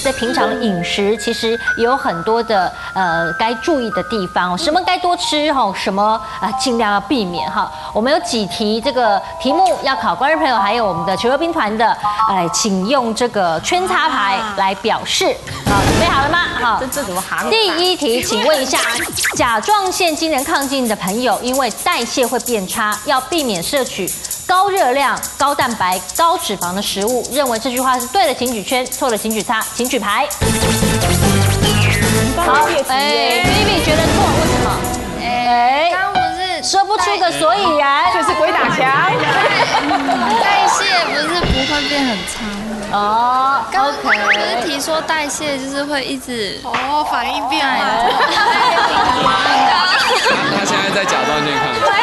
在平常的饮食其实也有很多的该注意的地方哦，什么该多吃哈，什么尽量要避免哈。我们有几题这个题目要考观众朋友，还有我们的球友兵团的，请用这个圈叉牌来表示。好，准备好了吗？好， 这怎么行？ 第一题，请问一下，甲状腺机能亢进的朋友，因为代谢会变差，要避免摄取高热量、高蛋白、高脂肪的食物。认为这句话是对的，请举圈；错的，请举叉，请举牌。好，Vivi 觉得错，为什么？ 刚不是说不出个所以然， 就是鬼打墙。 代谢不会变很差吗？ 哦刚不 ，OK。 是提说代谢就是会一直反应变慢。 他现在在甲状腺亢进。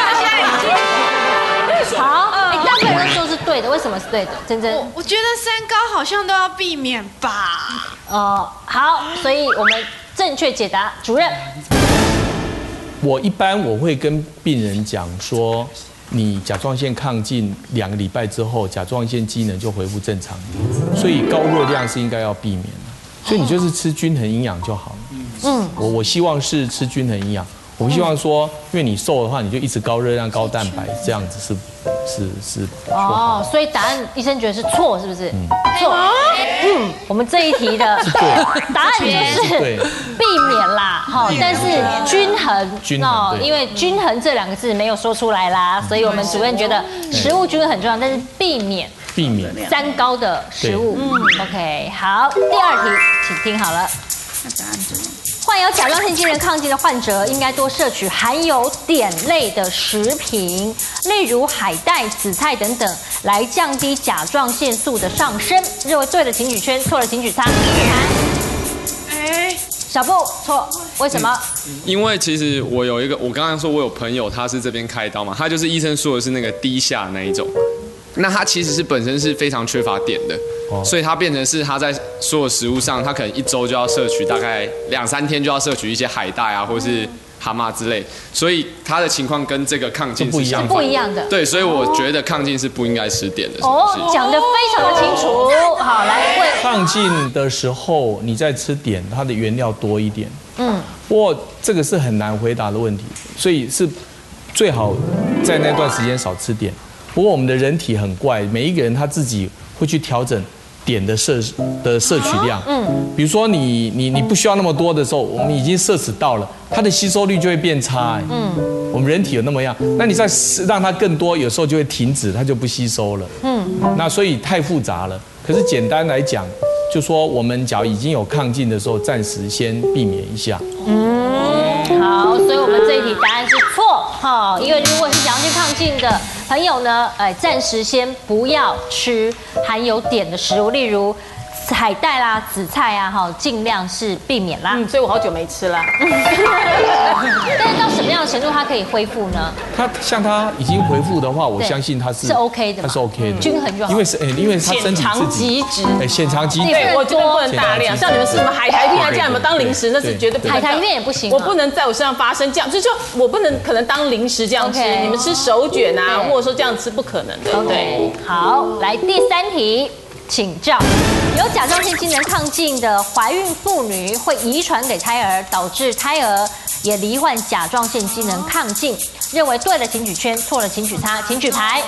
好，大部分人都说是对的，为什么是对的？珍珍， 我觉得三高好像都要避免吧。 好，所以我们正确解答，主任。 我一般会跟病人讲说，你甲状腺亢进2个礼拜之后，甲状腺机能就恢复正常，所以高热量是应该要避免的。所以你就是吃均衡营养就好了。我希望是吃均衡营养，我不希望说，因为你瘦的话，你就一直高热量、高蛋白，这样子是哦，所以答案医生觉得是错，是不是？错。我们这一题的答案就是避免啦，哈，但是均衡哦，因为均衡这2个字没有说出来啦，所以我们主任觉得食物均衡很重要，但是避免三高的食物。OK， 好，第二题，请听好了。患有甲状腺机能亢进的患者，应该多摄取含有碘类的食品，例如海带、紫菜等等，来降低甲状腺素的上升。认为对的请举圈，错的请举叉。小布错，为什么？ 因为其实我刚刚说我有朋友，他是这边开刀嘛，他就是医生说的是那个低下那一种。那他其实是本身是非常缺乏碘的，所以他变成是他在所有食物上，他可能1周就要摄取大概2、3天就要摄取一些海带啊，或是蛤蟆之类，所以他的情况跟这个亢进是相反， 不一样的。 对，所以我觉得亢进是不应该吃碘的。 讲得非常的清楚。好，来问。 亢进的时候，你在吃碘，它的原料多一点。不过这个是很难回答的问题，所以是最好在那段时间少吃碘。不过我们的人体很怪，每一个人他自己会去调整碘的摄取量。比如说你不需要那么多的时候，我们已经摄取到了，它的吸收率就会变差。我们人体有那么样，那你再让它更多，有时候就会停止，它就不吸收了。那所以太复杂了。可是简单来讲，就说我们假如已经有亢进的时候，暂时先避免一下。 好，所以我们这一题答案是错哈，因为如果是甲状腺亢进的朋友呢，暂时先不要吃含有碘的食物，例如海带啦、紫菜啊，哈，尽量是避免啦。 所以我好久没吃了。 但是到什么样的程度它可以恢复呢？ 它已经恢复的话，我相信它是 OK 的， 它是 OK 的， 均衡就好。 因为它身体自己显藏极值， 对，我觉得不能大量。像你们吃什么海苔片啊，这样你们当零食，那是绝对不。 海苔片也不行， 我不能在我身上发生这样，就是说我不能可能当零食这样吃。你们吃手卷啊，或者说这样吃不可能的。 对，好，来第3题。请教，有甲状腺机能亢进的怀孕妇女会遗传给胎儿，导致胎儿也罹患甲状腺机能亢进。认为对的请举圈，错了请举叉，请举牌。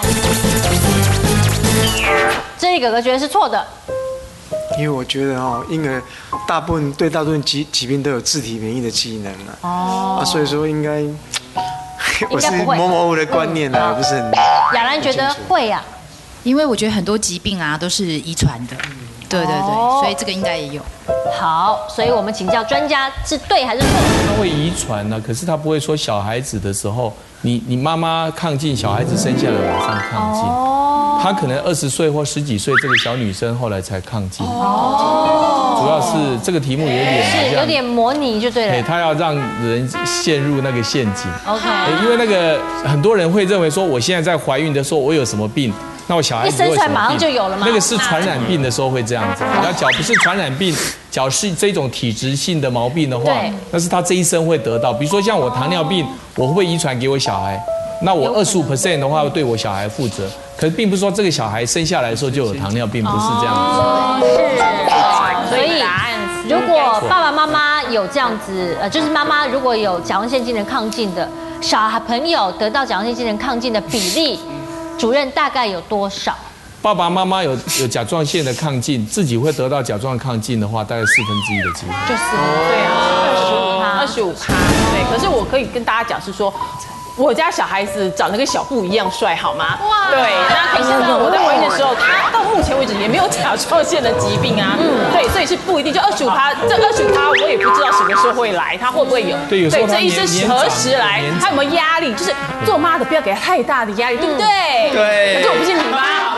这里哥哥觉得是错的， 因为我觉得婴儿对大部分疾病都有自体免疫的机能所以说应该我是模糊的观念不是很。 亚兰觉得会呀。 因为我觉得很多疾病啊都是遗传的，对，所以这个应该也有。 好，所以我们请教专家是对还是错？ 它会遗传呢，可是它不会说小孩子的时候，你妈妈亢进，小孩子生下来马上亢进。她可能20岁或10几岁，这个小女生后来才亢进。主要是这个题目有点模拟就对了。 对，他要让人陷入那个陷阱。 OK。 因为那个很多人会认为说，我现在在怀孕的时候我有什么病？那我小孩子一生出来马上就有了吗？ 那个是传染病的时候会这样子。然后脚不是传染病，脚是这种体质性的毛病的话，那是他这一生会得到。比如说像我糖尿病，我会不会遗传给我小孩？那我25% 的话对我小孩负责。可是并不是说这个小孩生下来的时候就有糖尿病，不是这样子。 所以如果爸爸妈妈有这样子，就是妈妈如果有甲状腺机能亢进的小朋友得到甲状腺机能亢进的比例，主任大概有多少？ 爸爸妈妈有甲状腺的亢进，自己会得到甲状亢进的话，大概1/4的机会。 就是对啊，25%。对，可是我可以跟大家讲是说。我家小孩子长得跟小布一样帅，好吗？哇！对，那可是呢，我在怀孕的时候，他到目前为止也没有甲状腺的疾病啊。对，所以是不一定，就25%，这25%我也不知道什么时候会来，他会不会有？ 对，有时候这医生何时来？他有没有压力？就是做妈的不要给他太大的压力，对不对？ 对。 可是我不是你妈，好吧？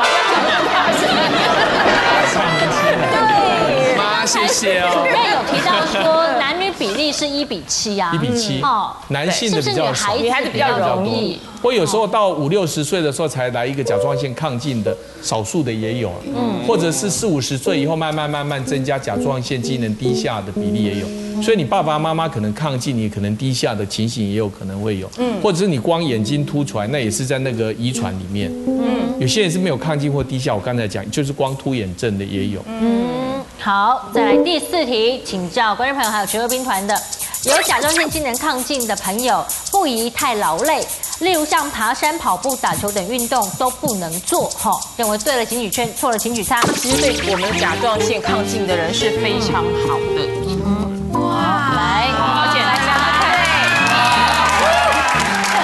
对，妈，谢谢哦。 主任有提到说男女比例是1:7啊 ，1:7。哦，男性的比较少， 女孩子比较容易。 我有时候到50、60岁的时候才来一个甲状腺亢进的，少数的也有，或者是40、50岁以后慢慢增加甲状腺机能低下的比例也有。所以你爸爸妈妈可能亢进，你可能低下的情形也有可能会有，或者是你光眼睛凸出来，那也是在那个遗传里面。有些人是没有亢进或低下，我刚才讲就是光凸眼症的也有。 好，再来第4题，请教观众朋友还有全国兵团的，有甲状腺机能亢进的朋友，不宜太劳累，例如像爬山、跑步、打球等运动都不能做。认为对了请举圈，错了请举叉。 其实对我们甲状腺亢进的人是非常好的。 哇，来， 而且大家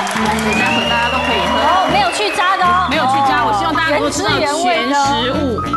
待会大家都可以喝。 没有去渣的哦， 没有去渣，我希望大家能够吃到全食物。